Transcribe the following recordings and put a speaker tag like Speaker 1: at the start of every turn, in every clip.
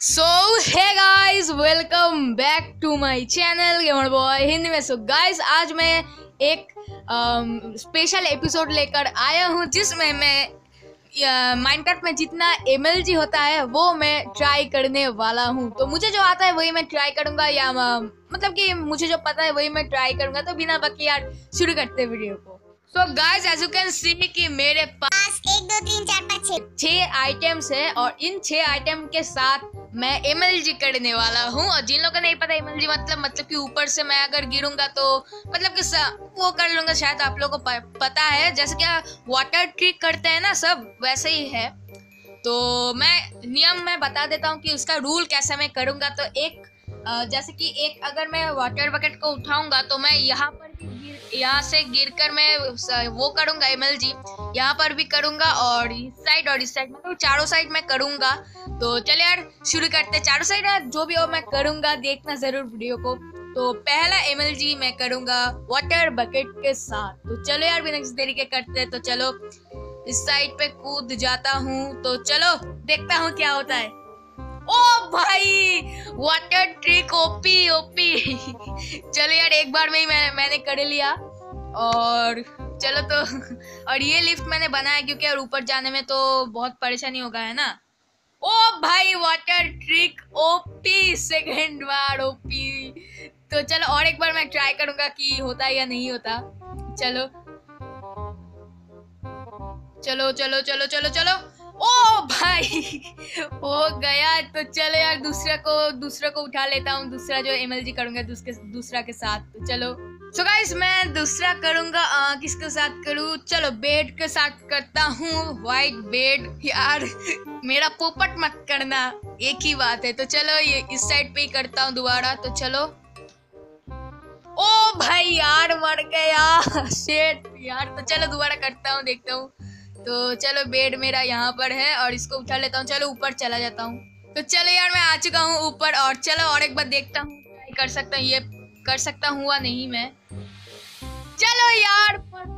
Speaker 1: So hey guys, welcome back to my channel gamer boy Hindi में। So guys, आज मैं एक स्पेशल एपिसोड लेकर आया हूँ जिसमें मैं माइनक्राफ्ट में जितना एमएलजी होता है वो मैं ट्राई करने वाला हूँ। तो मुझे जो आता है वही मैं ट्राई करूँगा, या मतलब कि मुझे जो पता है वही मैं ट्राई करूँगा। तो बिना बाकी यार शुरू करते हैं वीडियो को। So guys, as you can see कि मेरे पास
Speaker 2: 1 2 3 4 5
Speaker 1: 6 आइटम्स है और इन 6 आइटम के साथ मैं एमएलजी करने वाला हूँ। और जिन लोगों को नहीं पता एमएलजी मतलब कि ऊपर से मैं अगर गिरूंगा तो मतलब कि वो कर लूंगा, शायद आप लोगों को पता है। जैसे कि वाटर ट्रिक करते हैं ना, सब वैसे ही है। तो मैं नियम में बता देता हूँ कि उसका रूल कैसे मैं करूंगा। तो जैसे कि अगर मैं वाटर बकेट को उठाऊंगा तो मैं यहाँ पर यहाँ से गिरकर मैं वो करूंगा एमएलजी, यहाँ पर भी करूंगा और इस साइड मतलब चारों साइड में करूंगा। तो चले यार शुरू करते। चारों साइड है, जो भी हो मैं करूंगा, देखना जरूर वीडियो को। तो पहला एमएलजी मैं करूंगा वाटर बकेट के साथ। तो चलो यार बिना किसी देरी के करते हैं। तो चलो इस साइड पे कूद जाता हूँ। तो चलो देखता हूँ क्या होता है। ओ भाई, वाटर ट्रिक ओपी चलो यार, एक बार में ही मैंने कर लिया। और चलो तो और ये लिफ्ट मैंने बनाया क्योंकि यार ऊपर जाने में तो बहुत परेशानी होगा, है ना। ओ भाई, वाटर ट्रिक ओपी, सेकंड बार ओपी। तो चलो और एक बार मैं ट्राई करूंगा कि होता है या नहीं होता। चलो चलो चलो चलो चलो चलो। ओ भाई हो गया। तो चलो यार दूसरा को उठा लेता हूँ। दूसरा जो एमएलजी करूंगा दूसरा के साथ। तो चलो सो गाइस, मैं दूसरा करूंगा। किसके साथ करूँ? चलो बेड के साथ करता हूँ। White bed. यार मेरा पोपट मत करना, एक ही बात है। तो चलो ये इस साइड पे ही करता हूँ दोबारा। तो चलो। ओ भाई यार मर गया शेट यार। तो चलो दोबारा करता हूँ, देखता हूँ। तो चलो बेड मेरा यहाँ पर है और इसको उठा लेता हूँ। चलो ऊपर चला जाता हूँ। तो चलो यार मैं आ चुका हूँ ऊपर। और चलो और एक बार देखता हूँ कर सकता हूँ, ये कर सकता हुआ नहीं मैं। चलो यार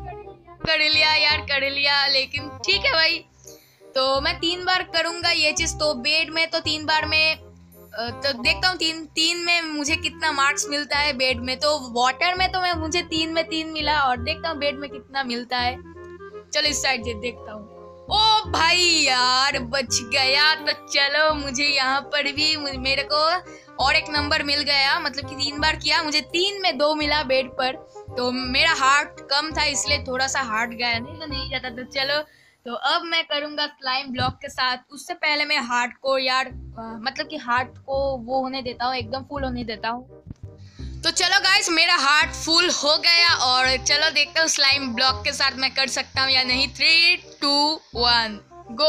Speaker 1: कर लिया लेकिन ठीक है भाई। तो मैं 3 बार करूंगा ये चीज। तो बेड में तो 3 बार में तो देखता हूँ तीन में मुझे कितना मार्क्स मिलता है बेड में। तो वाटर में तो मुझे 3 में 3 मिला और देखता हूँ बेड में कितना मिलता है। चलो इस साइड से देखता हूँ। ओ भाई यार बच गया। तो चलो मुझे यहाँ पर भी मेरे को और एक नंबर मिल गया, मतलब कि 3 बार किया, मुझे 3 में 2 मिला बेड पर। तो मेरा हार्ट कम था इसलिए थोड़ा सा हार्ट गया, नहीं तो नहीं जाता। तो चलो तो अब मैं करूंगा स्लाइम ब्लॉक के साथ। उससे पहले मैं हार्ट को यार मतलब कि हार्ट को वो होने देता हूँ, एकदम फुल होने देता हूँ। तो चलो गाइस, मेरा हार्ट फुल हो गया और चलो देखता हूँ स्लाइम ब्लॉक के साथ मैं कर सकता हूँ या नहीं। 3 2 1 गो।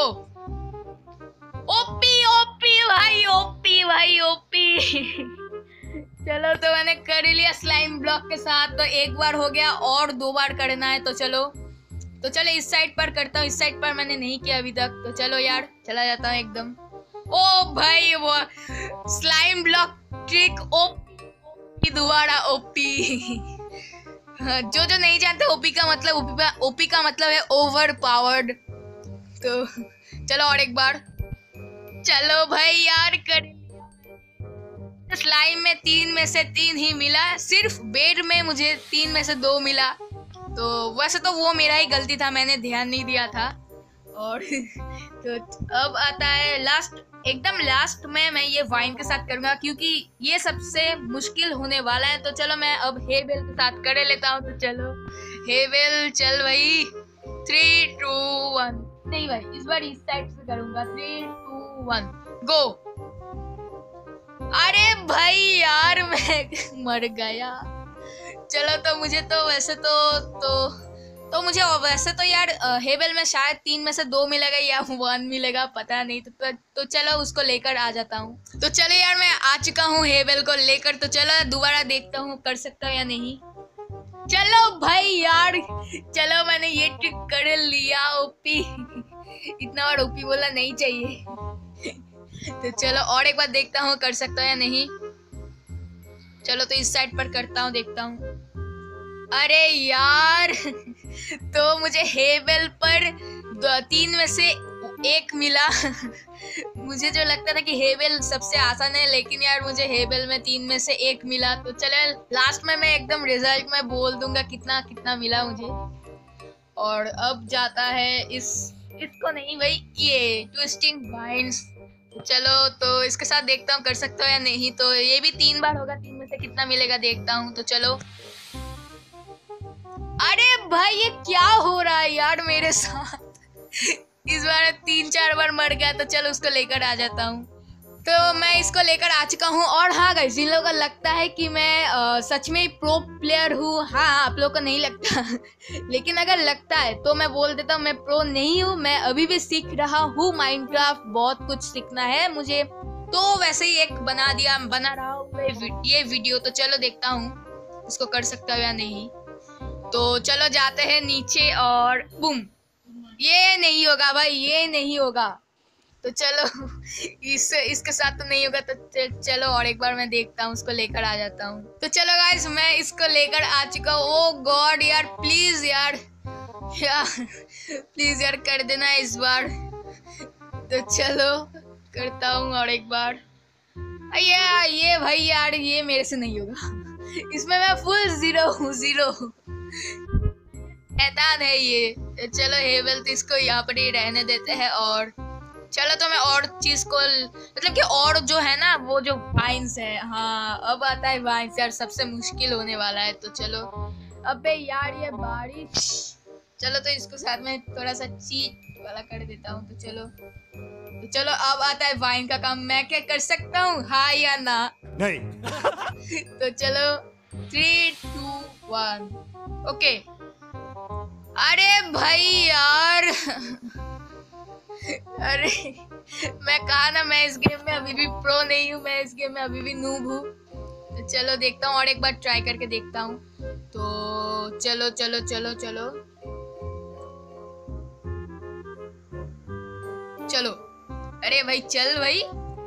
Speaker 1: ओपी ओपी भाई ओपी चलो तो मैंने कर लिया स्लाइम ब्लॉक के साथ। तो एक बार हो गया और 2 बार करना है। तो चलो इस साइड पर करता हूँ। इस साइड पर मैंने नहीं किया अभी तक। तो चलो यार चला जाता हूँ एकदम। ओ भाई वो स्लाइम ब्लॉक ट्रिक ओपी, दोबारा ओपी जो नहीं जानते ओपी का मतलब है ओवर पावर्ड। तो चलो और एक बार। चलो भाई यार कर स्लाइम में 3 में से 3 ही मिला, सिर्फ बेड में मुझे 3 में से 2 मिला। तो वैसे तो वो मेरा ही गलती था, मैंने ध्यान नहीं दिया था। और तो अब आता है एकदम लास्ट में मैं ये वाइन के साथ करूंगा क्योंकि ये सबसे मुश्किल होने वाला है। तो चलो मैं अब हेबेल के साथ कर लेता हूँ। तो चलो हेबेल चल भाई। 3 2 1 नहीं भाई, इस बार इस साइड से करूंगा। 3 2 1 गो। अरे भाई यार मैं मर गया। चलो तो मुझे तो वैसे तो मुझे वैसे तो यार हेबेल में शायद 3 में से 2 मिलेगा या 1 मिलेगा, पता नहीं। तो चलो उसको लेकर आ जाता हूँ। तो चलो यार मैं आ चुका हूँ हेबेल को लेकर। तो चलो दोबारा देखता हूँ कर सकता हूँ या नहीं। चलो भाई यार, चलो मैंने ये ट्रिक कर लिया। ओपी इतना बार ओपी बोलना नहीं चाहिए तो चलो और एक बार देखता हूँ कर सकता हूँ या नहीं। चलो तो इस साइड पर करता हूँ, देखता हूँ। अरे यार तो मुझे हेबेल पर 3 में से 1 मिला। मुझे जो लगता था कि हेबल सबसे आसान है, लेकिन यार मुझे हेबल में 3 में से 1 मिला। तो चले लास्ट में मैं एकदम रिजल्ट में बोल दूंगा कितना कितना मिला मुझे। और अब जाता है इसको नहीं भाई, ये ट्विस्टिंग वाइन्स। चलो तो इसके साथ देखता हूँ कर सकता हूँ या नहीं। तो ये भी 3 बार होगा, 3 में से कितना मिलेगा देखता हूँ। तो चलो, अरे भाई ये क्या हो रहा है यार मेरे साथ। इस बार 3-4 बार मर गया। तो चलो उसको लेकर आ जाता हूँ। तो मैं इसको लेकर आ चुका हूँ। और हाँ गाइस, जिन लोगों को लगता है कि मैं सच में प्रो प्लेयर हूँ, हाँ आप लोगों को नहीं लगता। लेकिन अगर लगता है तो मैं बोल देता हूँ मैं प्रो नहीं हूँ, मैं अभी भी सीख रहा हूँ माइनक्राफ्ट। बहुत कुछ सीखना है मुझे। तो वैसे ही एक बना रहा हूँ ये वीडियो। तो चलो देखता हूँ इसको कर सकता हूँ या नहीं। तो चलो जाते हैं नीचे और बूम। ये नहीं होगा भाई, ये नहीं होगा। तो चलो इसके साथ तो नहीं होगा। तो चलो और एक बार मैं देखता हूँ, उसको लेकर आ जाता हूँ। तो चलो गाइस, मैं इसको लेकर आ चुका हूँ। ओ गॉड यार, प्लीज यार प्लीज यार कर देना इस बार। तो चलो करता हूँ और एक बार। ये भाई यार, ये मेरे से नहीं होगा। इसमें मैं फुल जीरो हूँ, जीरो शैतान है ये। चलो हेबल तो इसको यहाँ पर ही रहने देते हैं। और चलो तो मैं और चीज को, मतलब कि और जो है ना वो जो वाइन्स है, हाँ अब आता है वाइन्स। यार सबसे मुश्किल होने वाला है। तो चलो, अबे यार ये बारिश। चलो तो इसको साथ में थोड़ा सा चीट वाला कर देता हूँ। तो चलो अब आता है वाइन का काम। मैं क्या कर सकता हूँ, हाँ या ना? नहीं। तो चलो 3, 2, 1 ओके। अरे भाई यार अरे मैं कहा ना, मैं इस गेम में अभी भी प्रो नहीं हूँ, मैं इस गेम में अभी भी नूब हूँ। तो चलो देखता हूँ और एक बार ट्राई करके देखता हूँ। तो चलो चलो चलो चलो चलो। अरे भाई चल भाई,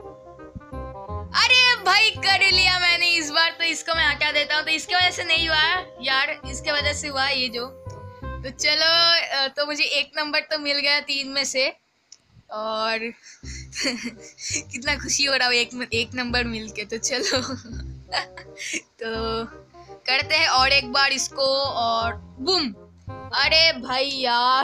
Speaker 1: अरे भाई कर लिया मैंने इस बार। तो इसको मैं हटा देता हूँ। तो इसके वजह से नहीं हुआ यार, इसके वजह से हुआ ये जो। तो चलो तो मुझे 1 नंबर तो मिल गया 3 में से। और कितना खुशी हो रहा है एक नंबर मिलके। तो चलो तो करते हैं और एक बार इसको और बूम। अरे भाई यार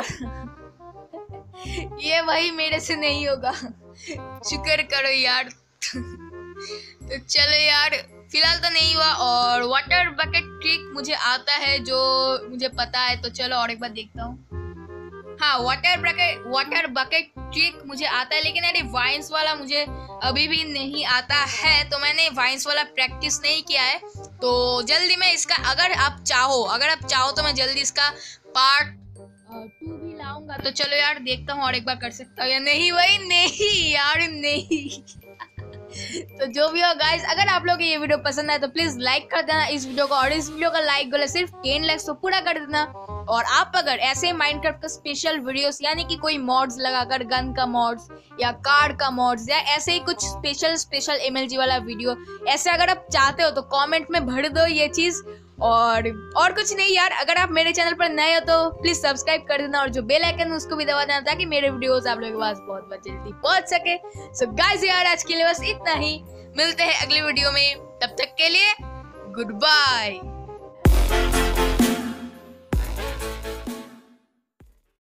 Speaker 1: ये भाई मेरे से नहीं होगा, शुक्र करो यार। तो चलो यार, फिलहाल तो नहीं हुआ। और वाटर बकेट ट्रिक मुझे आता है, जो मुझे पता है। तो चलो और एक बार देखता हूँ। हाँ वाटर बकेट ट्रिक मुझे आता है, लेकिन अरे वाइन्स वाला मुझे अभी भी नहीं आता है। तो मैंने वाइन्स वाला प्रैक्टिस नहीं किया है। तो जल्दी मैं इसका, अगर आप चाहो तो मैं जल्दी इसका पार्ट 2 भी लाऊंगा। तो चलो यार देखता हूँ और एक बार कर सकता हूँ या नहीं। भाई नहीं यार, नहीं। तो जो भी हो गाइस, अगर आप लोगों को ये वीडियो पसंद आए तो प्लीज लाइक कर देना इस वीडियो को। और इस वीडियो का लाइक गोल सिर्फ 10 लाइक्स तो पूरा कर देना। और आप अगर ऐसे माइनक्राफ्ट का स्पेशल वीडियोस, यानी कि कोई मॉड्स लगाकर, गन का मॉड्स या कार का मॉड्स या ऐसे ही कुछ स्पेशल MLG वाला वीडियो ऐसे अगर आप चाहते हो तो कमेंट में भर दो ये चीज। और कुछ नहीं यार, अगर आप मेरे चैनल पर नए हो तो प्लीज सब्सक्राइब कर देना और जो बेल आइकन है उसको भी दबा देना, ताकि मेरे वीडियोस आप लोगों के पास बहुत जल्दी पहुंच सके। सो गाइस यार, आज के लिए बस इतना ही। मिलते हैं अगली वीडियो में, तब तक के लिए गुड बाय।